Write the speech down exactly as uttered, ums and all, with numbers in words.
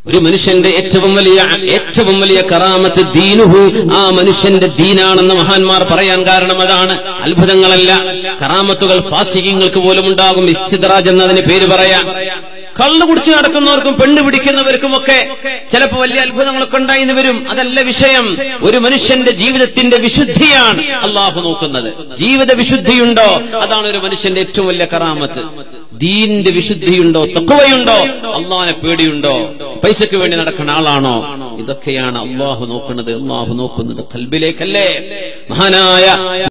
ഒരു മനുഷ്യന്റെ ഏറ്റവും വലിയ ഏറ്റവും വലിയ കറാമത്ത് ദീനുഹു, ആ മനുഷ്യന്റെ ദീനാണെന്ന് മഹാന്മാർ പറയാൻ കാരണം അതാണ്. അത്ഭുതങ്ങളല്ല, കറാമത്തുകൾ ഫാസിഖീങ്ങൾക്ക് പോലും ഉണ്ടാകും. ഇസ്തിദ്റാജ് എന്നതിന് പേര് പറയാം. കള്ളു കുടിച്ച് നടക്കുന്നവർക്കും പെണ്ണ് പിടിക്കുന്നവർക്കുമൊക്കെ ചിലപ്പോ വലിയ അത്ഭുതങ്ങളൊക്കെ ഉണ്ടായിന്ന് വരും. അതല്ല വിഷയം. ഒരു മനുഷ്യന്റെ ജീവിതത്തിന്റെ വിശുദ്ധിയാണ് അള്ളാഹു നോക്കുന്നത്. ജീവിത വിശുദ്ധിയുണ്ടോ? അതാണ് ഒരു മനുഷ്യന്റെ ഏറ്റവും വലിയ കറാമത്ത്. ദീനിന്റെ വിശുദ്ധിയുണ്ടോ? തഖ്വയുണ്ടോ? അള്ളാഹിനെ പേടിയുണ്ടോ? പൈസക്ക് വേണ്ടി നടക്കുന്ന ആളാണോ? ഇതൊക്കെയാണ് അള്ളാഹു നോക്കുന്നത്. അള്ളാഹു നോക്കുന്നത് ഖൽബിലേക്കല്ലേ. മഹാനായ